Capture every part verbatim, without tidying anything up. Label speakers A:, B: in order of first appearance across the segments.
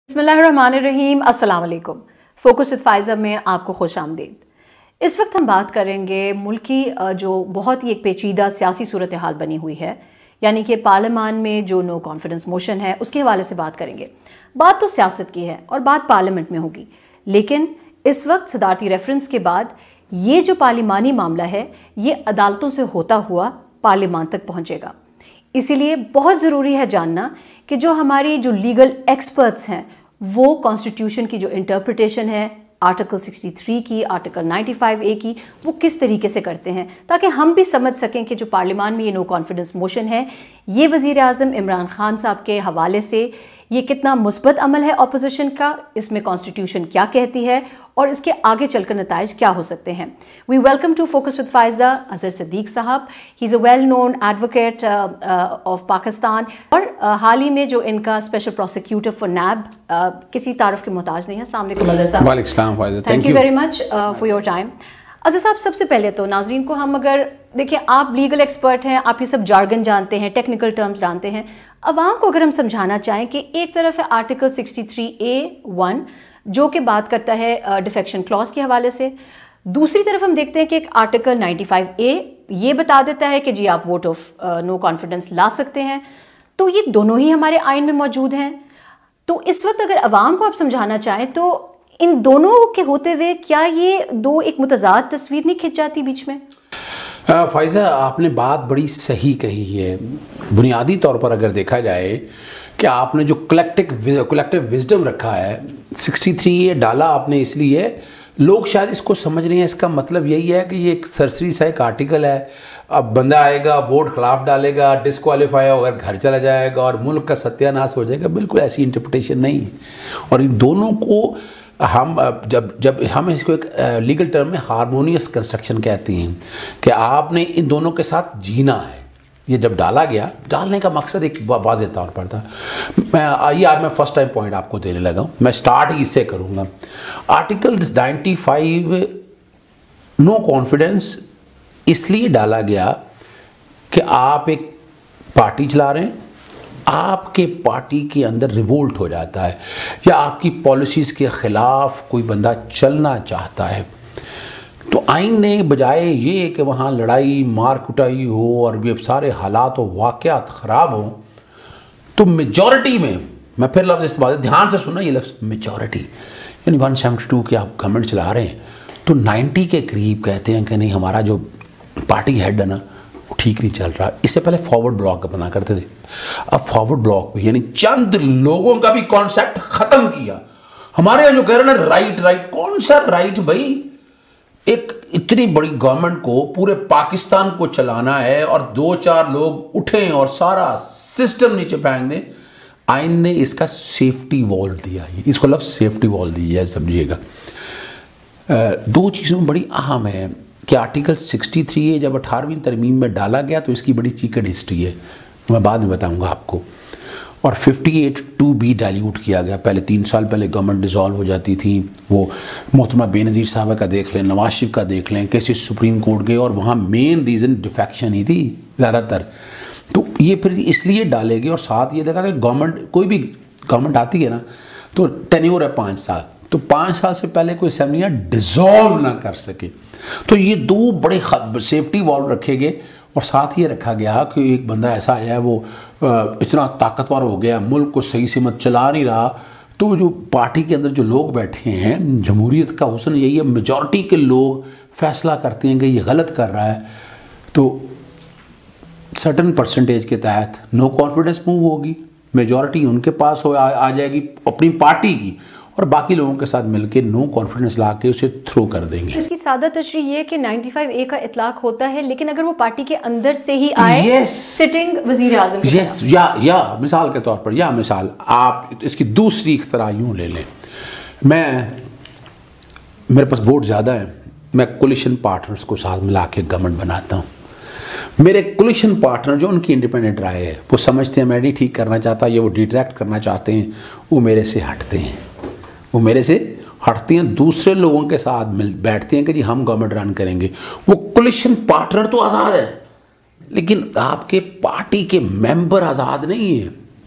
A: बिस्मिल्लाहिर्रहमानिर्रहीम, अस्सलाम वालेकुम। फोकस विद फाइज़ा में आपको खुश आमदीद। इस वक्त हम बात करेंगे मुल्क की जो बहुत ही एक पेचीदा सियासी सूरत हाल बनी हुई है, यानी कि पार्लियामान में जो नो कॉन्फिडेंस मोशन है उसके हवाले से बात करेंगे। बात तो सियासत की है और बात पार्लियामेंट में होगी, लेकिन इस वक्त सदारती रेफरेंस के बाद ये जो पार्लिमानी मामला है ये अदालतों से होता हुआ पार्लियामान तक पहुँचेगा। इसीलिए बहुत ज़रूरी है जानना कि जो हमारी जो लीगल एक्सपर्ट्स हैं वो कॉन्स्टिट्यूशन की जो इंटरप्रिटेशन है आर्टिकल तिरसठ की, आर्टिकल पचानवे ए की, वो किस तरीके से करते हैं, ताकि हम भी समझ सकें कि जो पार्लियामान में ये नो कॉन्फिडेंस मोशन है ये वज़ीर आज़म इमरान खान साहब के हवाले से ये कितना मुस्बत अमल है अपोजिशन का, इसमें कॉन्स्टिट्यूशन क्या कहती है और इसके आगे चलकर नताइज क्या हो सकते हैं। We welcome to focus with Faiza Azhar Siddique साहब। He is a well known advocate of Pakistan और uh, हाल ही में जो इनका स्पेशल प्रोसिक्यूटर फॉर नैब किसी तारुफ के मोहताज नहीं है। अस्सलाम वालेकुम अजहर साहब।
B: वालेकुम सलाम Faiza,
A: thank you very much for your time. Azhar साहब, सबसे पहले तो नाजरीन को हम अगर देखिए, आप लीगल एक्सपर्ट हैं, आप ये सब जार्गन जानते हैं, टेक्निकल टर्म्स जानते हैं, अवाम को अगर हम समझाना चाहें कि एक तरफ है आर्टिकल तिरसठ ए वन जो कि बात करता है डिफेक्शन क्लॉज के हवाले से, दूसरी तरफ हम देखते हैं कि एक आर्टिकल पचानवे ए ये बता देता है कि जी आप वोट ऑफ नो कॉन्फिडेंस ला सकते हैं। तो ये दोनों ही हमारे आइन में मौजूद हैं। तो इस वक्त अगर अवाम को आप समझाना चाहें तो इन दोनों के होते हुए क्या ये दो एक मुतजाद तस्वीर नहीं खिंच जाती बीच में?
B: फाइज़ा, आपने बात बड़ी सही कही है। बुनियादी तौर पर अगर देखा जाए कि आपने जो कलेक्टिव कलेक्टिव विजडम रखा है, तिरसठ ए डाला आपने, इसलिए लोग शायद इसको समझ रहे हैं। इसका मतलब यही है कि ये एक सरसरी सा एक आर्टिकल है, अब बंदा आएगा वोट खिलाफ डालेगा, डिस्क्वालीफाई होकर घर चला जाएगा और मुल्क का सत्यानाश हो जाएगा। बिल्कुल ऐसी इंटरप्रिटेशन नहीं है। और इन दोनों को हम जब जब हम इसको एक लीगल टर्म में हार्मोनियस कंस्ट्रक्शन कहते हैं कि आपने इन दोनों के साथ जीना है। ये जब डाला गया, डालने का मकसद एक वाज़ेह तौर पर था। मैं आइए आज मैं फर्स्ट टाइम पॉइंट आपको देने लगा हूँ, मैं स्टार्ट ही इससे करूँगा। आर्टिकल पचानवे नो कॉन्फिडेंस इसलिए डाला गया कि आप एक पार्टी चला रहे हैं, आपके पार्टी के अंदर रिवोल्ट हो जाता है या आपकी पॉलिसीज़ के ख़िलाफ़ कोई बंदा चलना चाहता है, तो आइन ने बजाय ये कि वहाँ लड़ाई मार कुटाई हो और ये सारे हालात और वाक़यात ख़राब हों, तो मेजॉरिटी में, मैं फिर लफ्ज़ इस्तेमाल, ध्यान से सुनना ये लफ्ज़ मेजॉरिटी, यानी एक सौ बहत्तर की आप गवर्नमेंट चला रहे हैं तो नब्बे के करीब कहते हैं कि नहीं हमारा जो पार्टी हेड है ना वो ठीक नहीं चल रहा। इससे पहले फॉरवर्ड ब्लॉक का बना करते थे, अब फॉरवर्ड ब्लॉक भी यानी चंद लोगों का भी कॉन्सेप्ट ख़त्म किया। हमारे यहाँ जो कह रहे हैं राइट राइट, कौन सा राइट भाई? एक इतनी बड़ी गवर्नमेंट को पूरे पाकिस्तान को चलाना है और दो चार लोग उठें और सारा सिस्टम नीचे फेंक दें। आइन ने इसका सेफ्टी वॉल दिया है, इसको लफ्ज़ सेफ्टी वॉल दिया है, समझिएगा। दो चीज़ों में बड़ी अहम है कि आर्टिकल तिरसठ ए जब अठारहवीं तरमीम में डाला गया तो इसकी बड़ी चीकट हिस्ट्री है, मैं बाद में बताऊंगा आपको। और अट्ठावन टू बी डाइल्यूट किया गया। पहले तीन साल पहले गवर्नमेंट डिसॉल्व हो जाती थी, वो मोहतरमा बेनज़ीर साहब का देख लें, नवाज शरीफ का देख लें, कैसे सुप्रीम कोर्ट गए और वहाँ मेन रीज़न डिफेक्शन ही थी ज़्यादातर। तो ये फिर इसलिए डाले गए और साथ ये देखा कि गवर्नमेंट, कोई भी गवर्नमेंट आती है ना तो टेन्योर है पाँच साल, तो पाँच साल से पहले कोई असेंबलियाँ डिसॉल्व ना कर सके। तो ये दो बड़े सेफ्टी वॉल्व रखे गए और साथ ये रखा गया कि एक बंदा ऐसा आया है वो इतना ताकतवर हो गया, मुल्क को सही से मत चला नहीं रहा, तो जो पार्टी के अंदर जो लोग बैठे हैं, जमहूरियत का हुस्न यही है, मेजॉरिटी के लोग फैसला करते हैं कि ये गलत कर रहा है, तो सर्टन परसेंटेज के तहत नो कॉन्फिडेंस मूव होगी, मेजॉरिटी उनके पास हो आ, आ जाएगी अपनी पार्टी की, और बाकी लोगों के साथ मिलकर नो कॉन्फिडेंस ला के उसे थ्रो कर देंगे।
A: इसकी सादा तशरीह ये कि पचानवे ए का इतलाक होता है, लेकिन अगर वो पार्टी के अंदर से ही आए, yes, सिटिंग वजीर आज़म के
B: yes, या या मिसाल के तौर पर, या मिसाल आप इसकी दूसरी इख्तरा यूँ ले लें, मैं मेरे पास वोट ज़्यादा है, मैं कोलिशन पार्टनर्स को साथ मिला के गवर्नमेंट बनाता हूँ। मेरे कोलिशन पार्टनर जो उनकी इंडिपेंडेंट राय है, वो समझते हैं मैं नहीं ठीक करना चाहता, ये वो डिट्रैक्ट करना चाहते हैं, वो मेरे से हटते हैं वो मेरे से हटते हैं दूसरे लोगों के साथ मिल बैठते हैं कि जी हम गवर्नमेंट रन करेंगे। वो कोलिशन पार्टनर तो आज़ाद है, लेकिन आपके पार्टी के मेंबर आज़ाद नहीं है।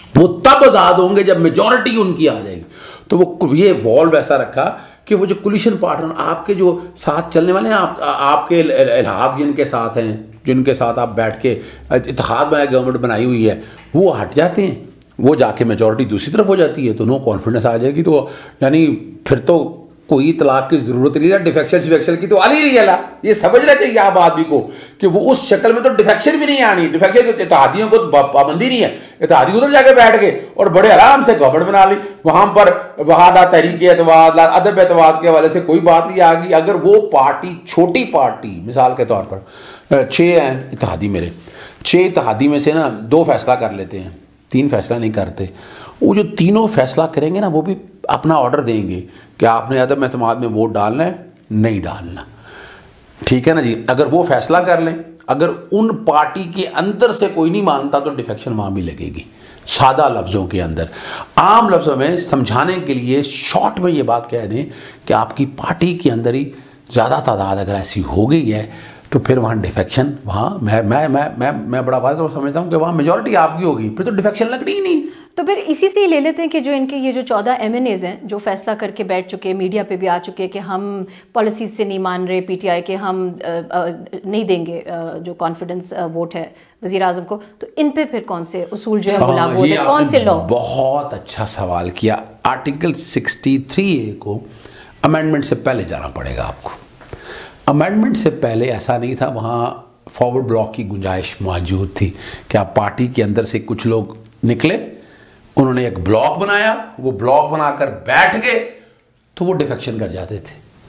B: वो तब आज़ाद होंगे जब मेजॉरिटी उनकी आ जाएगी। तो वो ये वॉल्व ऐसा रखा कि वो जो कोलिशन पार्टनर आपके जो साथ चलने वाले हैं, आप, आपके इल्हाक जिनके साथ हैं, जिनके साथ आप बैठ के इत्तेहाद बनाए गवर्नमेंट बनाई हुई है, वो हट जाते हैं, वो जाके मेजॉरिटी दूसरी तरफ हो जाती है, तो नो कॉन्फिडेंस आ जाएगी। तो यानी फिर तो कोई तलाक की ज़रूरत नहीं है, डिफेक्शन शिफेक्शन की तो आ ही नहीं है। ये समझना चाहिए आप आदमी को कि वो उस शक्ल में तो डिफेक्शन भी नहीं आनी। डिफेक्शन तो इत्तेहादियों को पाबंदी नहीं है, इत्तेहादी उधर जाके बैठ गए और बड़े आराम से गवर्नमेंट बना ली। वहाँ पर वहाँ ना तहरीक एतवाद ना अदब एतवाद के हवाले से कोई बात नहीं आ गई। अगर वो पार्टी छोटी पार्टी, मिसाल के तौर पर छः हैं इत्तेहादी, मेरे छः इत्तेहादी में से ना दो फैसला कर लेते हैं, तीन फैसला नहीं करते। वो जो तीनों फैसला करेंगे ना, वो भी अपना ऑर्डर देंगे कि आपने अदम एतमाद में वोट डालना है, नहीं डालना, ठीक है ना जी। अगर वो फैसला कर लें, अगर उन पार्टी के अंदर से कोई नहीं मानता तो डिफेक्शन वहाँ भी लगेगी। सादा लफ्ज़ों के अंदर, आम लफ्ज़ों में समझाने के लिए शॉर्ट में ये बात कह दें कि आपकी पार्टी के अंदर ही ज़्यादा तादाद अगर ऐसी हो गई है तो फिर वहाँ डिफेक्शन, वहाँ मैं मैं मैं मैं मैं बड़ा वाज़ेह समझता हूँ कि वहाँ मेजॉरिटी आपकी होगी, फिर तो डिफेक्शन लगनी ही नहीं।
A: तो फिर इसी से ही ले लेते हैं कि जो इनके ये जो चौदह एम एन एज़ हैं जो फैसला करके बैठ चुके, मीडिया पे भी आ चुके कि हम पॉलिसीज से नहीं मान रहे पीटीआई के, हम आ, आ, नहीं देंगे आ, जो कॉन्फिडेंस वोट है वज़ीर आज़म को, तो इन पे फिर कौन से उसूल जो है वो लागू होते हैं, कौन से लॉ?
B: बहुत अच्छा सवाल किया। आर्टिकल सिक्सटी थ्री ए को अमेंडमेंट से पहले जाना पड़ेगा आपको। अमेंडमेंट से पहले ऐसा नहीं था, वहाँ फॉरवर्ड ब्लॉक की गुंजाइश मौजूद थी कि आप पार्टी के अंदर से कुछ लोग निकले, उन्होंने एक ब्लॉक बनाया, वो ब्लॉक बनाकर बैठ गए तो वो डिफेक्शन कर जाते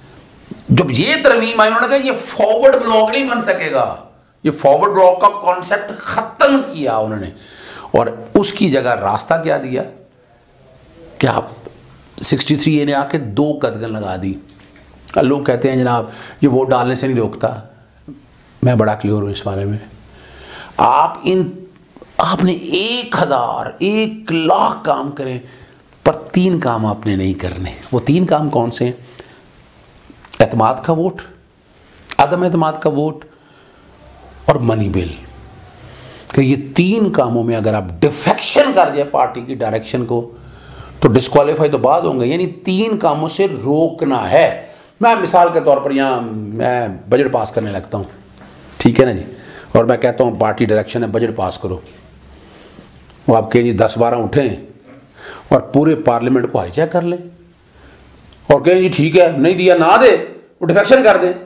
B: थे। जब ये तरमीम आई, उन्होंने कहा ये फॉरवर्ड ब्लॉक नहीं बन सकेगा, ये फॉरवर्ड ब्लॉक का कॉन्सेप्ट खत्म किया उन्होंने, और उसकी जगह रास्ता क्या दिया कि आप सिक्सटी थ्री ए ने आके दो कदगन लगा दी। लोग कहते हैं जनाब ये वोट डालने से नहीं रोकता, मैं बड़ा क्लियर हूँ इस बारे में। आप इन आपने एक हज़ार एक लाख काम करें पर तीन काम आपने नहीं करने। वो तीन काम कौन से हैं? एतमाद का वोट, अदम एतमाद का वोट और मनी बिल। कि ये तीन कामों में अगर आप डिफेक्शन कर जाए पार्टी की डायरेक्शन को तो डिस्क्वालीफाई तो बाद होंगे, यानी तीन कामों से रोकना है। मैं मिसाल के तौर पर यहाँ मैं बजट पास करने लगता हूँ, ठीक है ना जी, और मैं कहता हूँ पार्टी डायरेक्शन है बजट पास करो, वो आप कहें जी दस बारह उठें और पूरे पार्लियामेंट को हाईजैक कर लें और कहें जी ठीक है नहीं दिया ना दे, वो डिफेक्शन कर दें।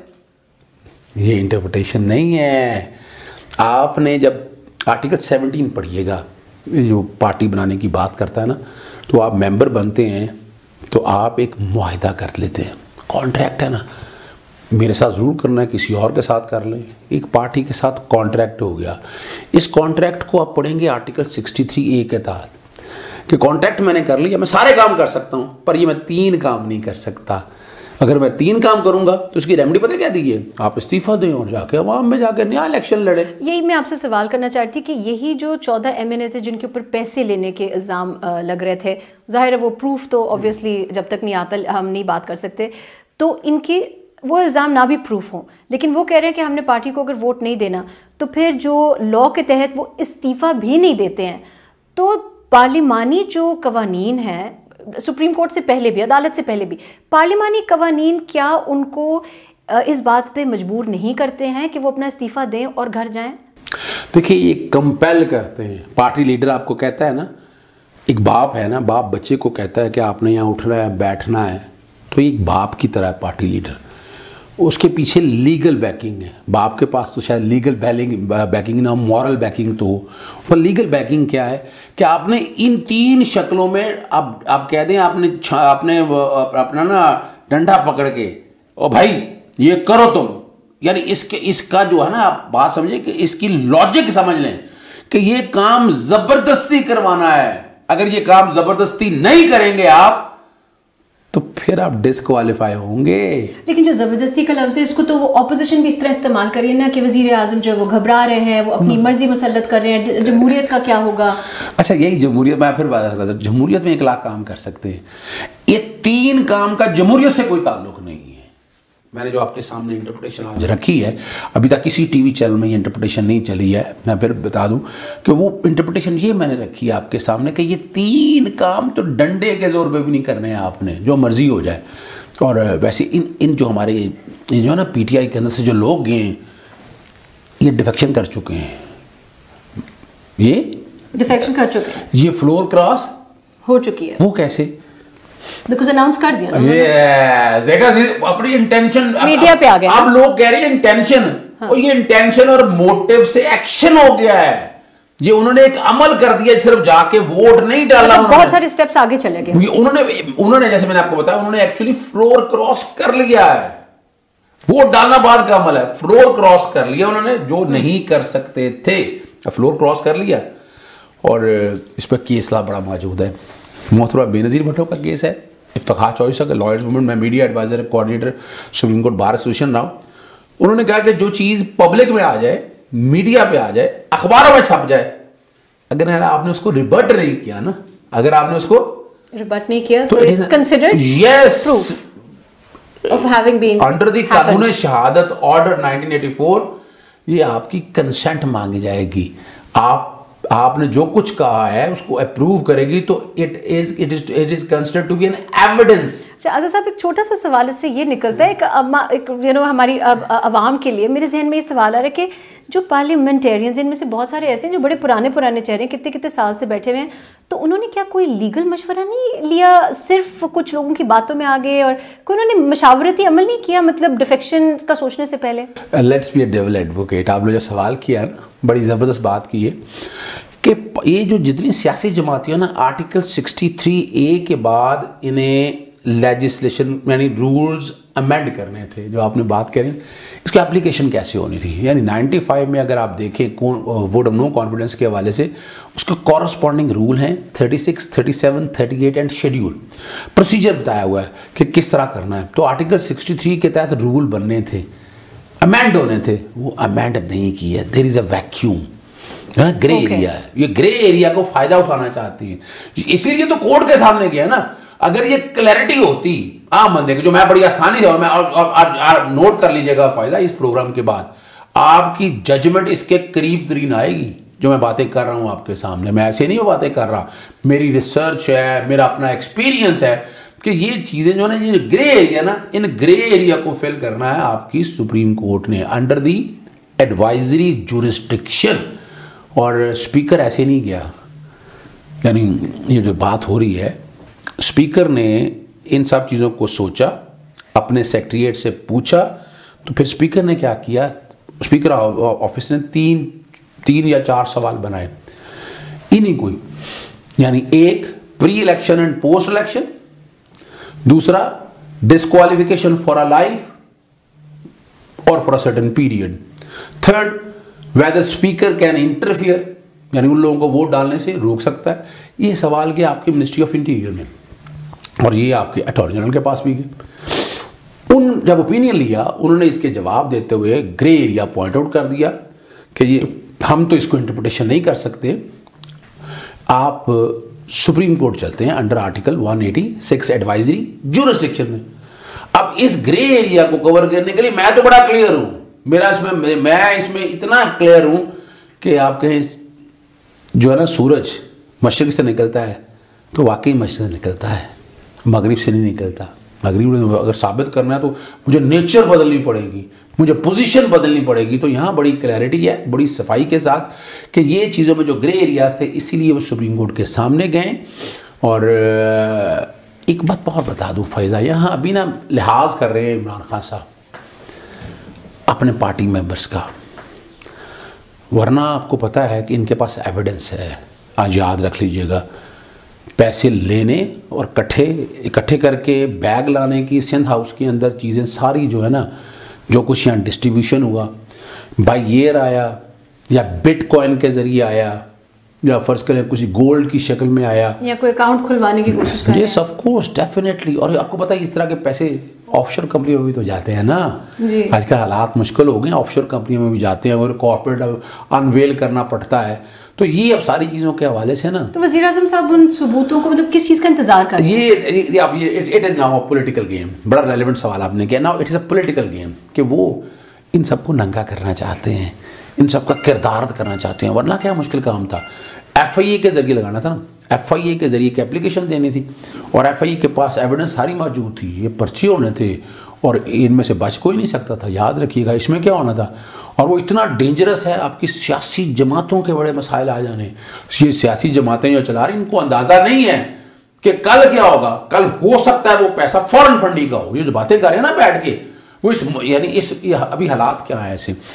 B: ये इंटरप्रिटेशन नहीं है। आपने जब आर्टिकल सेवनटीन पढ़िएगा, जो पार्टी बनाने की बात करता है ना, तो आप मेंबर बनते हैं तो आप एक मुआहिदा कर लेते हैं, कॉन्ट्रैक्ट है ना, मेरे साथ ज़रूर करना है, किसी और के साथ कर लें, एक पार्टी के साथ कॉन्ट्रैक्ट हो गया। इस कॉन्ट्रैक्ट को आप पढ़ेंगे आर्टिकल सिक्सटी थ्री ए के तहत कि कॉन्ट्रैक्ट मैंने कर लिया, मैं सारे काम कर सकता हूँ पर ये मैं तीन काम नहीं कर सकता। अगर मैं तीन काम करूंगा तो उसकी रेमेडी पता क्या दी है? आप इस्तीफा दें और जाके अवाम में जाकर नया इलेक्शन लड़े।
A: यही मैं आपसे सवाल करना चाहती थी कि यही जो चौदह एम एन ए जिनके ऊपर पैसे लेने के इल्ज़ाम लग रहे थे, जाहिर है वो प्रूफ तो ऑब्वियसली जब तक नहीं आता हम नहीं बात कर सकते, तो इनके वो इल्ज़ाम ना भी प्रूफ हों, लेकिन वो कह रहे हैं कि हमने पार्टी को अगर वोट नहीं देना तो फिर जो लॉ के तहत वो इस्तीफ़ा भी नहीं देते हैं, तो पार्लिमानी जो कवानीन है, सुप्रीम कोर्ट से पहले भी, अदालत से पहले भी, पार्लिमानी कवानीन क्या उनको इस बात पे मजबूर नहीं करते हैं कि वो अपना इस्तीफ़ा दें और घर जाएं?
B: देखिए ये कंपेल करते हैं। पार्टी लीडर आपको कहता है ना, एक बाप है ना, बाप बच्चे को कहता है कि आपने यहाँ उठना है बैठना है, तो एक बाप की तरह पार्टी लीडर, उसके पीछे लीगल बैकिंग है। बाप के पास तो शायद लीगल बैकिंग ना, मॉरल बैकिंग तो हो, पर लीगल बैकिंग क्या है कि आपने इन तीन शक्लों में आप आप कह दें आपने आपने अपना ना डंडा पकड़ के ओ भाई ये करो तुम, यानी इसके इसका जो है ना आप बात समझे कि इसकी लॉजिक समझ लें कि ये काम ज़बरदस्ती करवाना है। अगर ये काम ज़बरदस्ती नहीं करेंगे आप तो फिर आप डिस्क्वालीफाई होंगे।
A: लेकिन जो ज़बरदस्ती का लफ्ज़ है इसको तो वो ऑपोजिशन भी इस तरह इस्तेमाल कर रही है ना कि वज़ीर आज़म जो है वो घबरा रहे हैं, वो अपनी मर्जी मुसल्लत कर रहे हैं, जमहूरियत का क्या होगा? अच्छा
B: यही जमहूरियत, मैं फिर बात कर, जमहूरियत में एक लाख काम कर सकते हैं, ये तीन काम का जमहूरियत से कोई ताल्लुक नहीं है। मैंने जो आपके सामने इंटरप्रिटेशन आज रखी है, अभी तक किसी टीवी चैनल में ये इंटरप्रिटेशन नहीं चली है। मैं फिर बता दूं कि वो इंटरप्रिटेशन ये मैंने रखी है आपके सामने कि ये तीन काम तो डंडे के जोर पे भी नहीं करने हैं आपने, जो मर्जी हो जाए। और वैसे इन इन जो हमारे ये जो है ना पीटीआई के अंदर से जो लोग गए ये डिफेक्शन कर चुके हैं, ये
A: डिफेक्शन कर चुके हैं,
B: ये फ्लोर क्रॉस
A: हो चुकी है।
B: वो कैसे?
A: बिकॉज अनाउंस कर दिया
B: yes, देखा अपनी इंटेंशन
A: मीडिया पे आ गया।
B: अब लोग कह रहे हैं इंटेंशन, हाँ। और ये इंटेंशन और मोटिव से एक्शन हो गया है, ये उन्होंने एक अमल कर दिया, सिर्फ जाके वोट नहीं डाला,
A: मतलब बहुत सारे स्टेप्स आगे चले गए
B: उन्होंने उन्होंने जैसे मैंने आपको बताया, उन्होंने एक्चुअली फ्लोर क्रॉस कर लिया है। वोट डालना बाद का अमल है, फ्लोर क्रॉस कर लिया उन्होंने, जो नहीं कर सकते थे फ्लोर क्रॉस कर लिया। और इस पर केस ला बड़ा मौजूद है, मोहतरमा बेनज़ीर भुट्टो का केस है, इफ्तिखार चौधरी का लॉयर्स मूवमेंट में media adviser coordinator supreme court bar association रहा। उन्होंने कहा कि जो चीज़ पब्लिक में आ जाए, मीडिया पे आ जाए, अखबारों में छप जाए, अगर आपने उसको रिबर्ट नहीं किया ना, अगर आपने उसको
A: रिबर्ट नहीं किया तो it's considered
B: as
A: of having been
B: under the कानून शहादत ऑर्डर नाइनटीन एटी फोर, ये आपकी कंसेंट मांगी जाएगी। आप आपने जो कुछ कहा है उसको अप्रूव करेगी तो it is it is it is considered to be an evidence.
A: Azad साहब, एक छोटा सा सवाल इससे ये निकलता है, एक यू नो हमारी आवाम के लिए मेरे जहन में ये सवाल आ रहा है कि जो पार्लियामेंटेरियंस, इनमें से बहुत सारे ऐसे हैं जो बड़े पुराने पुराने चेहरे, कितने कितने साल से बैठे हुए हैं, तो उन्होंने क्या कोई लीगल मशवरा नहीं लिया, सिर्फ कुछ लोगों की बातों में आ गए और कोई उन्होंने मशावरती अमल नहीं किया, मतलब डिफेक्शन का सोचने से पहले?
B: Let's be a devil advocate. आप लोग जो सवाल किया ना, बड़ी ज़बरदस्त बात की है कि ये जो जितनी सियासी जमातियाँ ना, आर्टिकल सिक्सटी थ्री ए के बाद इन्हें लेजिस्लेशन यानी रूल्स अमेंड करने थे, जो आपने बात करी, इसकी एप्लीकेशन कैसे होनी थी। यानी नाइन्टी फाइव में अगर आप देखें वोट ऑफ नो कॉन्फिडेंस के हवाले से, उसका कॉरस्पॉन्डिंग रूल हैं thirty six, thirty seven, thirty eight and schedule, procedure बताया हुआ है कि किस तरह करना है। तो आर्टिकल सिक्सटी थ्री के तहत रूल बनने थे, अमेंड होने थे, वो अमेंड नहीं किए। देयर इज़ अ वैक्यूम, है ना, ग्रे एरिया है। ये ग्रे एरिया को फायदा उठाना चाहती है, इसीलिए तो कोर्ट के सामने गया ना। अगर ये क्लैरिटी होती आम बंदे की, जो मैं बड़ी आसानी से, मैं और, और, और, और नोट कर लीजिएगा फायदा इस प्रोग्राम के बाद, आपकी जजमेंट इसके करीब तरीन आएगी जो मैं बातें कर रहा हूं आपके सामने। मैं ऐसे नहीं बातें कर रहा, मेरी रिसर्च है, मेरा अपना एक्सपीरियंस है कि ये चीजें जो ना, ये ग्रे एरिया ना, इन ग्रे एरिया को फिल करना है आपकी सुप्रीम कोर्ट ने अंडर दी एडवाइजरी जुरिस्डिक्शन। और स्पीकर ऐसे नहीं गया, यानी ये जो बात हो रही है, स्पीकर ने इन सब चीज़ों को सोचा, अपने सेक्रेटरीट से पूछा, तो फिर स्पीकर ने क्या किया, स्पीकर ऑफिस ने तीन तीन या चार सवाल बनाए इन्हीं कोई, यानी एक pre election and post election, दूसरा डिस्क्वालिफिकेशन फॉर अ लाइफ और for a certain period, third whether speaker can interfere, यानी उन लोगों को वोट डालने से रोक सकता है। ये सवाल के आपके मिनिस्ट्री ऑफ इंटीरियर में, और ये आपके अटॉर्नी जनरल के पास भी गए। उन जब ओपिनियन लिया, उन्होंने इसके जवाब देते हुए ग्रे एरिया पॉइंट आउट कर दिया कि ये हम तो इसको इंटरप्रिटेशन नहीं कर सकते, आप सुप्रीम कोर्ट चलते हैं under article one eighty six advisory jurisdiction में। अब इस ग्रे एरिया को कवर करने के लिए मैं तो बड़ा क्लियर हूं, मेरा इसमें मैं इसमें इतना क्लियर हूं कि आप कहें जो है ना, सूरज मशरिक से निकलता है तो वाकई मशरिक से निकलता है, मगरिब से नहीं निकलता। मगरिब में अगर साबित करना है तो मुझे नेचर बदलनी पड़ेगी, मुझे पोजीशन बदलनी पड़ेगी। तो यहाँ बड़ी क्लैरिटी है, बड़ी सफाई के साथ कि ये चीज़ों में जो ग्रे एरियाज थे, इसीलिए वो सुप्रीम कोर्ट के सामने गए। और एक बात और बता दूँ फैज़ा, यहाँ अभी ना लिहाज कर रहे हैं इमरान खान साहब अपने पार्टी मेंबर्स का, वरना आपको पता है कि इनके पास एविडेंस है। आज याद रख लीजिएगा, पैसे लेने और इकट्ठे इकट्ठे करके बैग लाने की, सिंध हाउस के अंदर चीज़ें सारी जो है ना, जो कुछ यहाँ डिस्ट्रीब्यूशन हुआ, बाई ईयर आया या बिटकॉइन के ज़रिए आया या फ़र्ज़ करें कुछ गोल्ड की शक्ल में आया,
A: या कोई अकाउंट खुलवाने की कोशिश कर रहे हैं।
B: Yes of course definitely. और आपको पता है इस तरह के पैसे ऑफशोर कंपनियों में भी तो जाते हैं ना। आज के हालात मुश्किल हो गए, ऑफशोर कंपनियों में भी जाते हैं और कॉर्पोरेट अनवेल करना पड़ता है। तो ये अब सारी चीज़ों के हवाले से ना,
A: तो वज़ीर आज़म साहब उन सबूतों को मतलब किस चीज़ का इंतजार कर रहे हैं?
B: ये ये अब ये it is now a political game. बड़ा रेलिवेंट सवाल आपने किया। Now it is a political game कि वो इन सबको नंगा करना चाहते हैं, इन सबका किरदार करना चाहते हैं। वरना क्या मुश्किल काम था, एफ आई ए के ज़रिए लगाना था ना, एफ आई ए के ज़रिए की एप्लीकेशन देनी थी और एफ आई ए के पास एविडेंस सारी मौजूद थी, ये पर्चे होने थे और इनमें से बच कोई नहीं सकता था। याद रखिएगा इसमें क्या होना था। और वो इतना डेंजरस है, आपकी सियासी जमातों के बड़े मसाइल आ जाने। ये सियासी जमातें जो चला रही इनको अंदाज़ा नहीं है कि कल क्या होगा। कल हो सकता है वो पैसा फॉरेन फंडिंग का हो। ये जो बातें कर रहे हैं ना बैठ के, वो इस यानी इस अभी हालात क्या है ऐसे।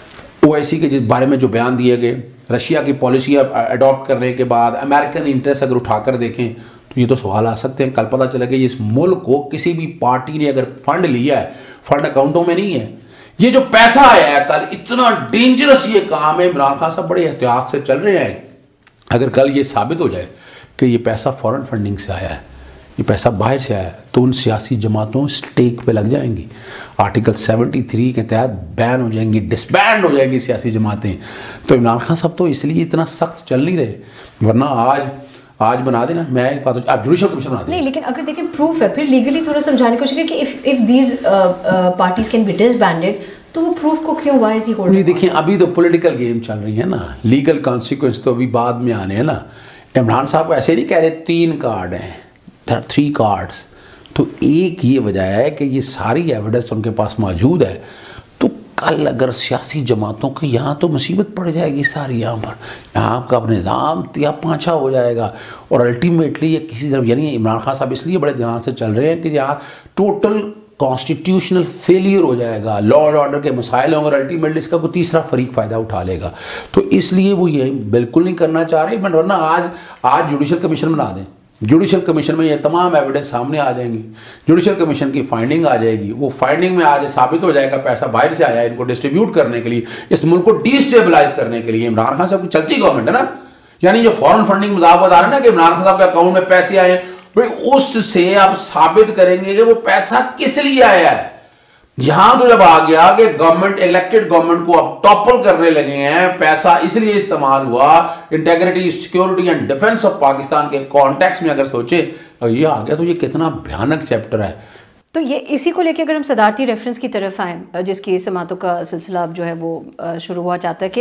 B: ओ आई सी के बारे में जो बयान दिए गए, रशिया की पॉलिसी अडॉप्ट करने के बाद अमेरिकन इंटरेस्ट अगर उठाकर देखें तो ये तो सवाल आ सकते हैं। कल पता चला कि इस मुल्क को किसी भी पार्टी ने अगर फंड लिया है, फंड अकाउंटों में नहीं है, ये जो पैसा आया है कल, इतना डेंजरस ये काम है। इमरान खान साहब बड़े एहतियात से चल रहे हैं। अगर कल ये साबित हो जाए कि ये पैसा फॉरेन फंडिंग से आया है, ये पैसा बाहर से आया है, तो उन सियासी जमातों स्टेक पे लग जाएंगी। आर्टिकल तिहत्तर के तहत बैन हो जाएंगी, डिसबैंड हो जाएंगी सियासी जमातें। तो इमरान खान साहब तो इसलिए इतना सख्त चल नहीं रहे, वरना आज आज बना देना। मैं एक बात, आप जुडिशल कमीशन बना दें।
A: नहीं, लेकिन अगर देखें प्रूफ है, फिर लीगली थोड़ा समझाने की कोशिश करें कि if if these parties can be disbanded, तो वो प्रूफ को क्यों, व्हाई इज ही होल्डिंग?
B: देखिए अभी तो पॉलिटिकल गेम चल रही है ना, लीगल कॉन्सिक्वेंस तो अभी बाद में आने हैं ना। इमरान साहब ऐसे नहीं कह रहे तीन कार्ड हैं, थ्री कार्ड्स। तो एक ये वजह है कि ये सारी एविडेंस उनके पास मौजूद है। तो कल अगर सियासी जमातों की यहाँ तो मुसीबत पड़ जाएगी सारी, यहाँ पर यहाँ आपका निज़ाम या पाँचा हो जाएगा और अल्टीमेटली ये किसी तरफ, यानी इमरान खान साहब इसलिए बड़े ध्यान से चल रहे हैं कि यहाँ टोटल कॉन्स्टिट्यूशनल फेलियर हो जाएगा, लॉ एंड ऑर्डर के मसाइल होंगे और अल्टीमेटली इसका कोई तीसरा फरीक फ़ायदा उठा लेगा। तो इसलिए वो ये बिल्कुल नहीं करना चाह रहे। बट वरना आज आज जुडिशल कमीशन बना दें, जुडिशल कमीशन में ये तमाम एविडेंस सामने आ जाएंगी, जुडिशल कमीशन की फाइंडिंग आ जाएगी। वो फाइंडिंग में आज साबित हो जाएगा पैसा बाहर से आया है इनको डिस्ट्रीब्यूट करने के लिए, इस मुल्क को डिस्टेबलाइज करने के लिए। इमरान खान साहब की चलती गवर्नमेंट है ना, यानी जो फॉरेन फंडिंग मजाक बता रहे हैं ना कि इमरान खान साहब के अकाउंट में पैसे आए, भाई उससे आप साबित करेंगे कि वो पैसा किस लिए आया है। यहां तो जब आ गया कि गवर्नमेंट, इलेक्टेड गवर्नमेंट को अब टॉपल करने लगे हैं, पैसा इसलिए इस्तेमाल हुआ integrity, security and defence of Pakistan के कॉन्टेक्स्ट में अगर सोचे ये आ गया, तो ये कितना भयानक चैप्टर है।
A: तो ये इसी को लेकर अगर हम सदारती रेफरेंस की तरफ आए, जिसकी समातों का सिलसिला अब जो है वो शुरू हुआ चाहता है, कि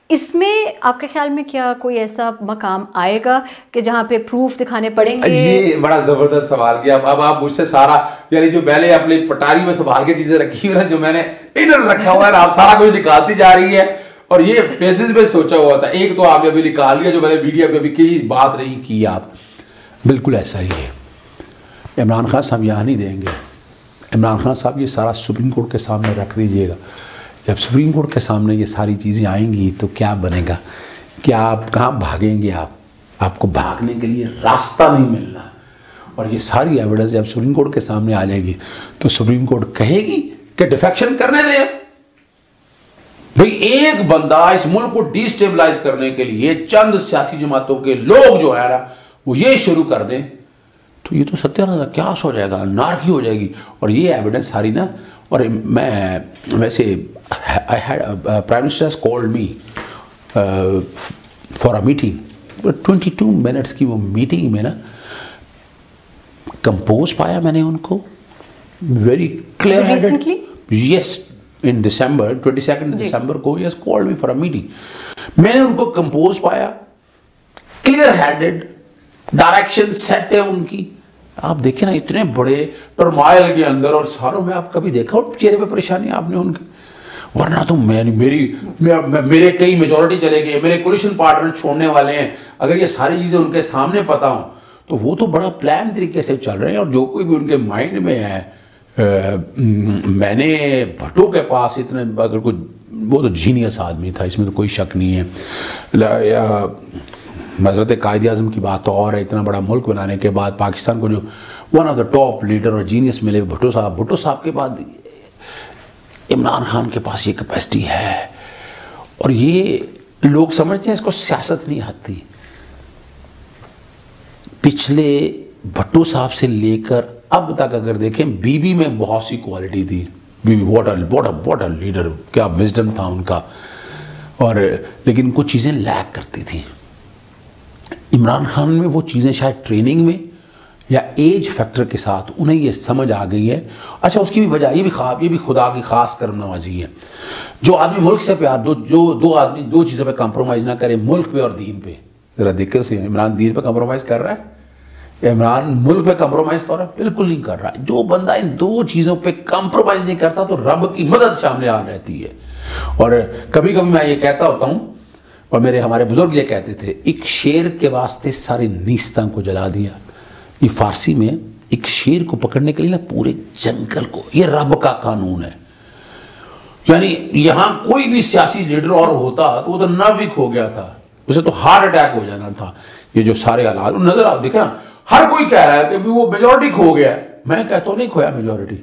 A: इसमें आपके ख्याल में क्या कोई ऐसा मकाम आएगा कि जहाँ पे प्रूफ दिखाने पड़ेंगे?
B: ये बड़ा जबरदस्त सवाल किया। अब आप मुझसे सारा, यानी जो मैंने अपनी पटारी में संभाल के चीजें रखी हुई है, जो मैंने इधर रखा हुआ है, आप सारा कुछ निकालती जा रही है और ये फेजेस में सोचा हुआ था। एक तो आपने अभी निकाल लिया जो मैंने मीडिया पे अभी की बात नहीं की। आप बिल्कुल ऐसा ही है। इमरान खान साहब यहाँ नहीं देंगे। इमरान खान साहब ये सारा सुप्रीम कोर्ट के सामने रख दीजिएगा। जब सुप्रीम कोर्ट के सामने ये सारी चीज़ें आएंगी तो क्या बनेगा? क्या आप कहाँ भागेंगे? आप आपको भागने के लिए रास्ता नहीं मिलना। और ये सारी एविडेंस जब सुप्रीम कोर्ट के सामने आ जाएगी तो सुप्रीम कोर्ट कहेगी कि डिफेक्शन करने दें। भाई एक बंदा इस मुल्क को डिस्टेबलाइज करने के लिए चंद सियासी जमातों के लोग जो है ना वो ये शुरू कर दें तो ये तो सत्यानाश क्या हो जाएगा, नारकी हो जाएगी। और ये एविडेंस सारी ना, और मैं वैसे I had prime minister has called me for a meeting, twenty two minutes की वो मीटिंग में ना कंपोज पाया मैंने उनको, very clear headed. Yes, in December, twenty second December को ही has called me for a meeting. मैंने उनको कंपोज पाया, क्लियर हेडेड, डायरेक्शन सेट है उनकी। आप देखें ना इतने बड़े टर्मोइल के अंदर और सारों में आप कभी देखा और चेहरे पे परेशानी आपने उनके? वरना तो मैं मेरी मे, मेरे कई मेजॉरिटी चले गए, मेरे कोलिशन पार्टनर छोड़ने वाले हैं। अगर ये सारी चीज़ें उनके सामने पता हो तो वो तो बड़ा प्लान तरीके से चल रहे हैं। और जो कोई भी उनके माइंड में है, आ, मैंने भट्टो के पास इतने, अगर कोई, वो तो जीनियस आदमी था, इसमें तो कोई शक नहीं है। या हज़रत कायद आज़म की बात तो और है, इतना बड़ा मुल्क बनाने के बाद पाकिस्तान को जो one of the top leader और जीनियस मिले भुट्टो साहब, भुट्टो साहब के बाद इमरान खान के पास ये कैपेसिटी है। और ये लोग समझते हैं इसको सियासत नहीं आती। पिछले भुट्टो साहब से लेकर अब तक अगर देखें, बीबी में बहुत सी क्वालिटी थी। Bibi what a what a what a leader, क्या विजडम था उनका। और लेकिन कुछ चीज़ें लैक करती थी। इमरान खान में वो चीज़ें शायद ट्रेनिंग में या एज फैक्टर के साथ उन्हें ये समझ आ गई है। अच्छा, उसकी भी वजह ये भी खा ये भी खुदा की खास करम नवाजी है। जो आदमी मुल्क से प्यार दो जो दो आदमी दो चीज़ों पे कंप्रोमाइज़ ना करे, मुल्क पे और दीन पे, ज़रा दिक्कत से इमरान दीन पे कंप्रोमाइज़ कर रहा है, इमरान मुल्क पे कंप्रोमाइज़ कर रहा है? बिल्कुल नहीं कर रहा है। जो बंदा इन दो चीज़ों पे कंप्रोमाइज़ नहीं करता तो रब की मदद सामने आ रहती है। और कभी कभी मैं ये कहता होता हूँ, और मेरे हमारे बुजुर्ग ये कहते थे, एक शेर के वास्ते सारे नीस्तां को जला दिया। ये फारसी में एक शेर को पकड़ने के लिए ना पूरे जंगल को, ये रब का कानून है। यानी यहां कोई भी सियासी लीडर और होता तो वो तो नाविक हो गया था, उसे तो हार्ट अटैक हो जाना था। ये जो सारे हालात नजर आप देखे ना, हर कोई कह रहा है कि वो मेजोरिटी खो गया है। मैं कहता हूं नहीं खोया मेजोरिटी,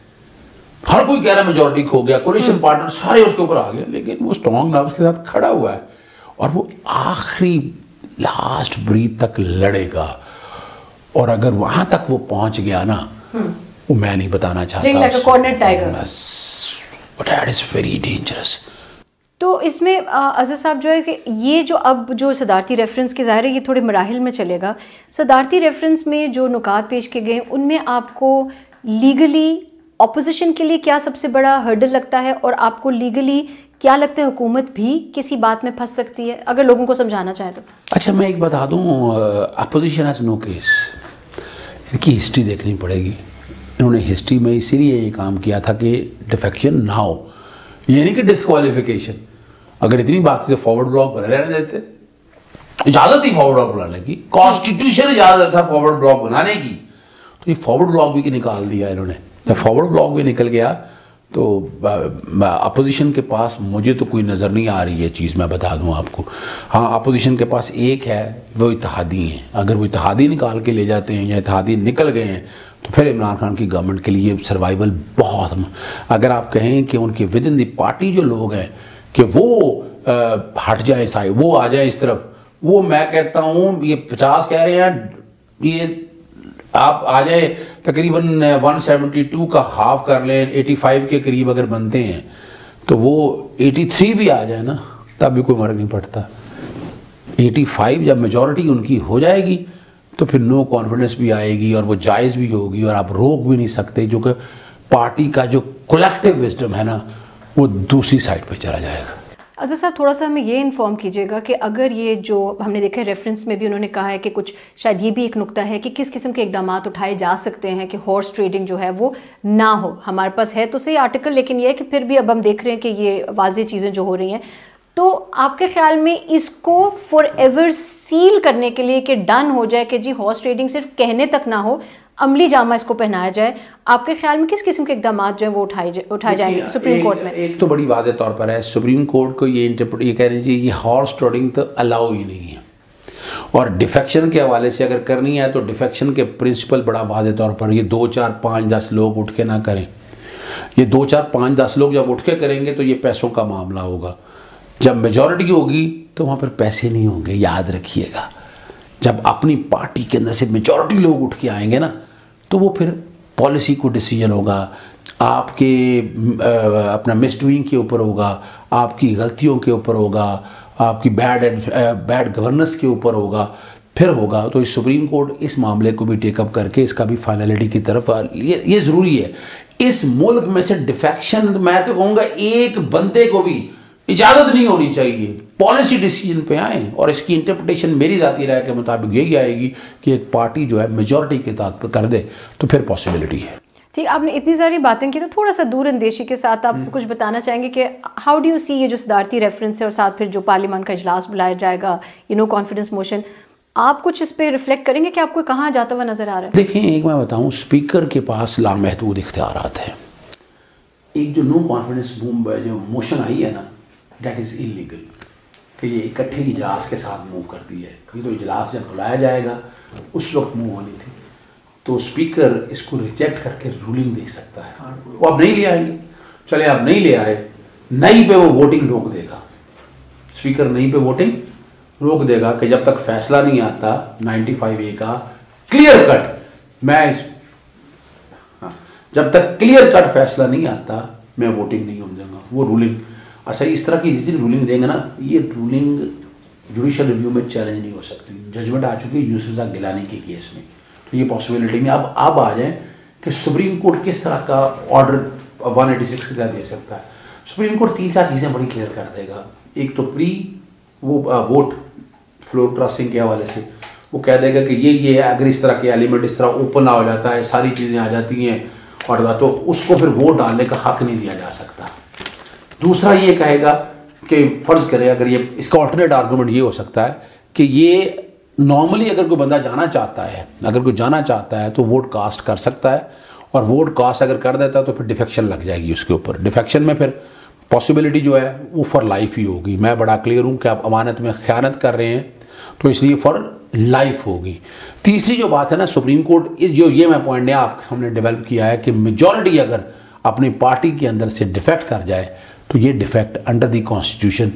B: हर कोई कह रहा है मेजोरिटी खो गया, कोलिशन पार्टनर सारे उसके ऊपर आ गए, लेकिन वो स्ट्रॉन्ग नर्व्स के साथ खड़ा हुआ है और वो आखिरी लास्ट ब्रीथ तक लड़ेगा। और अगर वहां तक वो पहुंच गया ना, वो मैं नहीं बताना चाहता, दैट इज वेरी डेंजरस।
A: तो इसमें अज़र साहब जो है कि ये जो अब जो सदारती रेफरेंस के ज़ाहिर है ये थोड़े मराहिल में चलेगा। सदारती रेफरेंस में जो नुकात पेश किए गए उनमें आपको लीगली ऑपोजिशन के लिए क्या सबसे बड़ा हर्डल लगता है, और आपको लीगली क्या लगता है हुकूमत भी किसी बात में फंस सकती है, अगर लोगों को समझाना चाहे तो?
B: अच्छा, मैं एक बता दूं, अपोजिशन हैज़ नो केस। इनकी हिस्ट्री देखनी पड़ेगी। इन्होंने हिस्ट्री में इसीलिए ये काम किया था कि डिफेक्शन ना हो, ये नहीं कि डिस्क्वालिफिकेशन। अगर इतनी बात थी तो फॉरवर्ड ब्लॉक बने रहने देते, इजाज़त थी फॉरवर्ड ब्लॉक बनाने की, कॉन्स्टिट्यूशन इजाज़त था फॉरवर्ड ब्लॉक बनाने की, तो ये फॉरवर्ड ब्लॉक भी निकाल दिया इन्होंने। जब फॉरवर्ड ब्लॉक भी निकल गया तो अपोजिशन के पास मुझे तो कोई नज़र नहीं आ रही है चीज़, मैं बता दूं आपको। हाँ, अपोजिशन के पास एक है, वो इत्तेहादी हैं। अगर वो इत्तेहादी निकाल के ले जाते हैं या इत्तेहादी निकल गए हैं तो फिर इमरान खान की गवर्नमेंट के लिए सर्वाइवल बहुत, अगर आप कहें कि उनके विद इन द पार्टी जो लोग हैं कि वो आ, हट जाए साइड, वो आ जाए इस तरफ, वो मैं कहता हूँ ये पचास कह रहे हैं, ये आप आ जाए तकरीबन एक सौ बहत्तर का हाफ कर लें, पचासी के करीब अगर बनते हैं तो वो तिरासी भी आ जाए ना तब भी कोई फर्क नहीं पड़ता। पचासी जब मेजॉरिटी उनकी हो जाएगी तो फिर नो कॉन्फिडेंस भी आएगी और वो जायज़ भी होगी और आप रोक भी नहीं सकते, जो कि पार्टी का जो कलेक्टिव विजडम है ना वो दूसरी साइड पे चला जाएगा।
A: अच्छा साहब, थोड़ा सा हमें ये इन्फॉर्म कीजिएगा कि अगर ये जो हमने देखा है रेफरेंस में भी उन्होंने कहा है कि कुछ शायद ये भी एक नुक्ता है कि किस किस्म के इकदाम उठाए जा सकते हैं कि हॉर्स ट्रेडिंग जो है वो ना हो। हमारे पास है तो सही आर्टिकल, लेकिन ये है कि फिर भी अब हम देख रहे हैं कि ये वाज़ेह चीज़ें जो हो रही हैं, तो आपके ख्याल में इसको फॉर एवर सील करने के लिए कि डन हो जाए कि जी हॉर्स ट्रेडिंग सिर्फ कहने तक ना हो, अमली जामा इसको पहनाया जाए, आपके ख्याल में किस किस्म के इकदाम जो है वो उठाए उठाए जाएंगे सुप्रीम कोर्ट में?
B: एक तो बड़ी वाज़ेह तौर पर है, सुप्रीम कोर्ट को ये इंटरप्रेट ये कह लीजिए ये हॉर्स ट्रेडिंग तो अलाउ ही नहीं है, और डिफेक्शन के हवाले से अगर करनी है तो डिफेक्शन के प्रिंसिपल बड़ा वाज़ेह तौर पर ये दो चार पाँच दस लोग उठ के ना करें। ये दो चार पाँच दस लोग जब उठ के करेंगे तो ये पैसों का मामला होगा। जब मेजॉरिटी होगी तो वहाँ पर पैसे नहीं होंगे, याद रखिएगा। जब अपनी पार्टी के अंदर से मेजॉरिटी लोग उठ के आएंगे ना तो वो फिर पॉलिसी को डिसीजन होगा, आपके अपना मिसडूइंग के ऊपर होगा, आपकी गलतियों के ऊपर होगा, आपकी बैड बैड गवर्नेंस के ऊपर होगा, फिर होगा। तो इस सुप्रीम कोर्ट इस मामले को भी टेकअप करके इसका भी फाइनलिटी की तरफ, ये ये ज़रूरी है। इस मुल्क में से डिफेक्शन, मैं तो कहूँगा एक बंदे को भी इजाज़त नहीं होनी चाहिए, पॉलिसी डिसीजन पे आए, और इसकी इंटरप्रिटेशन मेरी ज़ाती राय के मुताबिक यही आएगी कि एक पार्टी जो है मेजॉरिटी के तहत कर दे तो फिर पॉसिबिलिटी है।
A: ठीक, आपने इतनी सारी बातें की तो थोड़ा सा दूर अंदेशी के साथ आप कुछ बताना चाहेंगे कि हाउ डू यू सी ये जो सदारती रेफरेंस है और साथ फिर जो पार्लियामान का इजलास बुलाया जाएगा, यू नो कॉन्फिडेंस मोशन, आप कुछ इस पर रिफ्लेक्ट करेंगे कि आपको कहाँ जाता हुआ नजर आ रहा है?
B: देखिए, एक मैं बताऊँ, स्पीकर के पास लामहदूद इख्तियारात हैं। एक जो नो कॉन्फिडेंस जो मोशन आई है ना, डेट इज़ इलीगल, कि ये इकट्ठे इजलास के साथ मूव करती है। कभी तो इजलास जब बुलाया जाएगा उस वक्त मूव होनी थी, तो स्पीकर इसको रिजेक्ट करके रूलिंग दे सकता है। वो अब नहीं ले आएंगे, चले अब नहीं ले आए, नहीं पे वो वोटिंग रोक देगा। स्पीकर नहीं पे वोटिंग रोक देगा कि जब तक फैसला नहीं आता पचानवे ए का क्लियर कट, मैं इस हाँ, जब तक क्लियर कट फैसला नहीं आता मैं वोटिंग नहीं होने दूंगा। वो रूलिंग अच्छा, इस तरह की जितनी रूलिंग देंगे ना, ये रूलिंग जुडिशल रिव्यू में चैलेंज नहीं हो सकती। जजमेंट आ चुकी है यूसुफ ज़ा गिलानी के केस में, तो ये पॉसिबिलिटी में अब अब आ जाए कि सुप्रीम कोर्ट किस तरह का ऑर्डर वन एटी सिक्स का दे सकता है। सुप्रीम कोर्ट तीन चार चीज़ें बड़ी क्लियर कर देगा। एक तो प्री वो वोट फ्लोर क्रॉसिंग के हवाले से वो कह देगा कि ये ये अगर इस तरह के एलिमेंट इस तरह ओपन ना हो जाता है, सारी चीज़ें आ जाती हैं और तो उसको फिर वोट डालने का हक नहीं दिया जा सकता। दूसरा ये कहेगा कि फ़र्ज़ करें अगर ये इसका ऑल्टरनेट आर्गूमेंट ये हो सकता है कि ये नॉर्मली अगर कोई बंदा जाना चाहता है अगर कोई जाना चाहता है तो वोट कास्ट कर सकता है, और वोट कास्ट अगर कर देता है तो फिर डिफेक्शन लग जाएगी उसके ऊपर। डिफेक्शन में फिर पॉसिबिलिटी जो है वो फॉर लाइफ ही होगी। मैं बड़ा क्लियर हूँ कि आप अमानत में ख़यानत कर रहे हैं तो इसलिए फॉर लाइफ होगी। तीसरी जो बात है ना, सुप्रीम कोर्ट इस जो ये मैं पॉइंट है आप हमने डेवलप किया है कि मेजॉरिटी अगर अपनी पार्टी के अंदर से डिफेक्ट कर जाए तो ये डिफेक्ट अंडर द कॉन्स्टिट्यूशन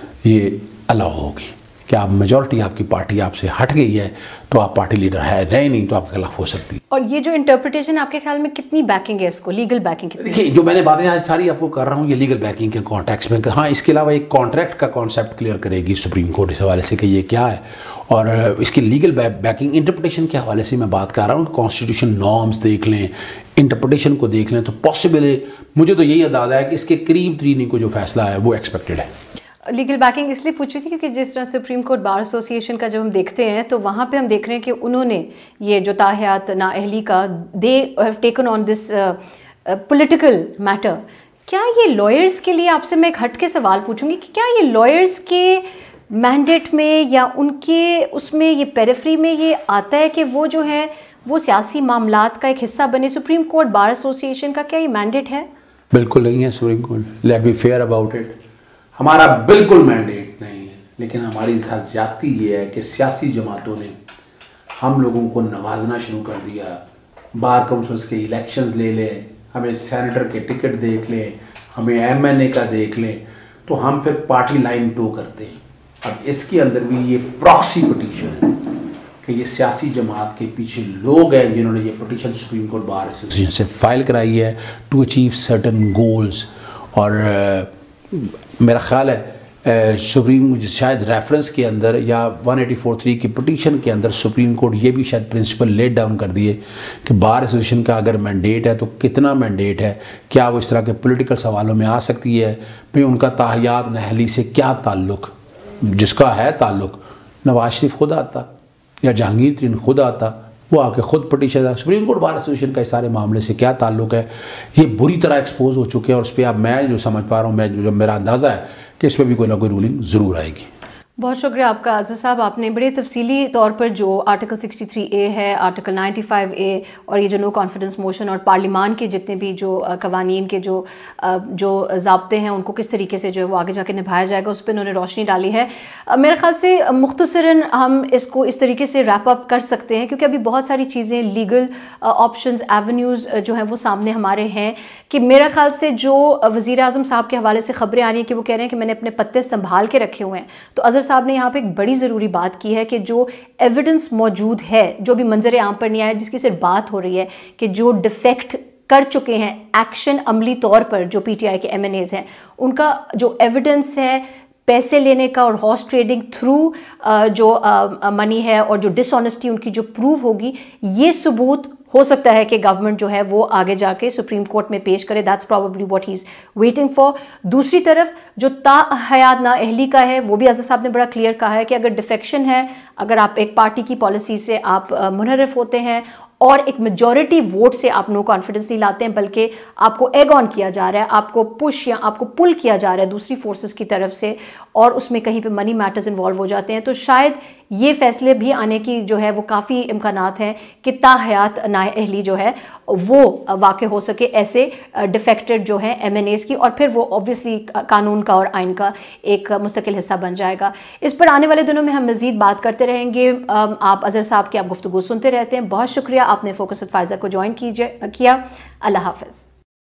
B: ये अलाउ होगी कि आप मेजॉरिटी आपकी पार्टी आपसे हट गई है तो आप पार्टी लीडर है रहे नहीं तो आपके खिलाफ हो सकती है।
A: और ये जो इंटरप्रिटेशन आपके ख्याल में कितनी बैकिंग है इसको, लीगल बैकिंग कितनी?
B: देखिए, जो मैंने बातें आज सारी आपको कर रहा हूँ ये लीगल बैकिंग के कॉन्टेक्स्ट में। हाँ, इसके अलावा एक कॉन्ट्रैक्ट का कॉन्सेप्ट क्लियर करेगी सुप्रीम कोर्ट इस हवाले से कि ये क्या है, और इसकी लीगल बैकिंग इंटरप्रिटेशन के हवाले से मैं बात कर रहा हूँ। कॉन्स्टिट्यूशन नॉर्म्स देख लें, इंटरप्रिटेशन को देख लें तो पॉसिबल मुझे तो यही अंदाज़ा है कि इसके करीब तरीन को जो फैसला है वो एक्सपेक्टेड है।
A: लीगल बैकिंग इसलिए पूछी थी क्योंकि जिस तरह सुप्रीम कोर्ट बार एसोसिएशन का जब हम देखते हैं तो वहाँ पे हम देख रहे हैं कि उन्होंने ये जो ताहयात नाअहली का they have taken on this political matter. क्या ये लॉयर्स के लिए, आपसे मैं एक हट के सवाल पूछूंगी कि क्या ये लॉयर्स के मैंडेट में या उनके उसमें ये पेरिफेरी में ये आता है कि वो जो है वो सियासी मामलात का एक हिस्सा बने? सुप्रीम कोर्ट बार एसोसिएशन का क्या ये मैंडेट है?
B: बिल्कुल नहीं है supreme court, let be fair about it. हमारा बिल्कुल मैंडेट नहीं है, लेकिन हमारी ज्यादती ये है कि सियासी जमातों ने हम लोगों को नवाजना शुरू कर दिया। बार काउंसिल्स के इलेक्शंस ले लें, हमें सेनेटर के टिकट देख लें, हमें एमएनए का देख लें, तो हम फिर पार्टी लाइन टो करते हैं। अब इसके अंदर भी ये प्रॉक्सी पिटीशन है कि ये सियासी जमात के पीछे लोग हैं जिन्होंने ये petition supreme court bar association से फाइल कराई है टू अचीव सर्टन गोल्स। और मेरा ख्याल है सुप्रीम शायद रेफरेंस के अंदर या वन एटी फोर थ्री की पिटीशन के अंदर सुप्रीम कोर्ट ये भी शायद प्रिंसिपल लेट डाउन कर दिए कि बार एसोसिएशन का अगर मैंडेट है तो कितना मैंडेट है, क्या वो इस तरह के पॉलिटिकल सवालों में आ सकती है, भाई उनका ताहयात नाअहली से क्या ताल्लुक़, जिसका है ताल्लुक़ नवाज शरीफ खुद आता या जहांगीर तरीन खुद आता, वो आके खुद पिटीशन है। सुप्रीम कोर्ट बार एसोसिएशन का इस सारे मामले से क्या ताल्लुक़ है, ये बुरी तरह एक्सपोज हो चुके हैं। और उस पर अब मैं जो समझ पा रहा हूँ, मैं जो मेरा अंदाज़ा है कि इस पर भी कोई ना कोई रूलिंग ज़रूर आएगी।
A: बहुत शुक्रिया आपका आज़िज़ साहब, आपने बड़े तफसीली तौर पर जो आर्टिकल सिक्सटी थ्री ए है, आर्टिकल नाइन्टी फाइव ए और ये जो नो कॉन्फिडेंस मोशन और पार्लिमान के जितने भी जो कवानीन के जो जो ज़ाब्ते हैं उनको किस तरीके से जो है वो आगे जाके निभाया जाएगा उस पर उन्होंने रोशनी डाली है। मेरे ख्याल से मुख्तसरन हम इसको इस तरीके से रैप अप कर सकते हैं क्योंकि अभी बहुत सारी चीज़ें लीगल ऑप्शंस एवेन्यूज़ जो हैं वो सामने हमारे हैं कि मेरा ख्याल से जो वज़ीर आज़म साहब के हवाले से खबरें आ रही हैं कि वो कह रहे हैं कि मैंने अपने पत्ते संभाल के रखे हुए हैं। तो अज़हर साहब ने यहाँ पे एक बड़ी ज़रूरी बात की है कि जो एविडेंस मौजूद है, जो भी मंजर आम पर नहीं आया, जिसकी सिर्फ बात हो रही है कि जो डिफेक्ट कर चुके हैं एक्शन अमली तौर पर, जो पीटीआई के एमएनएज हैं, उनका जो एविडेंस है पैसे लेने का और हॉर्स ट्रेडिंग थ्रू जो मनी है और जो डिसऑनेस्टी उनकी जो प्रूव होगी, ये सबूत हो सकता है कि गवर्नमेंट जो है वो आगे जाके सुप्रीम कोर्ट में पेश करे। That's probably what he is waiting for. दूसरी तरफ जो ताहयात नाअहली का है वो भी अज़हर साहब ने बड़ा क्लियर कहा है कि अगर डिफेक्शन है, अगर आप एक पार्टी की पॉलिसी से आप मुनहरफ होते हैं और एक मेजॉरिटी वोट से आप नो कॉन्फिडेंस नहीं लाते हैं बल्कि आपको एग ऑन किया जा रहा है, आपको पुश या आपको पुल किया जा रहा है दूसरी फोर्सेस की तरफ से और उसमें कहीं पे मनी मैटर्स इन्वॉल्व हो जाते हैं, तो शायद ये फैसले भी आने की जो है वो काफ़ी इम्कानात हैं कि ताहयात नाअहली जो है वो वाक़ हो सके ऐसे डिफेक्टेड जो है एमएनएज की, और फिर वो ऑब्वियसली कानून का और आइन का एक मुस्तकिल हिस्सा बन जाएगा। इस पर आने वाले दिनों में हम मज़ीद बात करते रहेंगे। आप अज़हर साहब की आप गुफ्तगू सुनते रहते हैं। बहुत शुक्रिया आपने फोकस विद फायज़ा को ज्वाइन कीजिए किया। अल्लाह हाफ़िज़।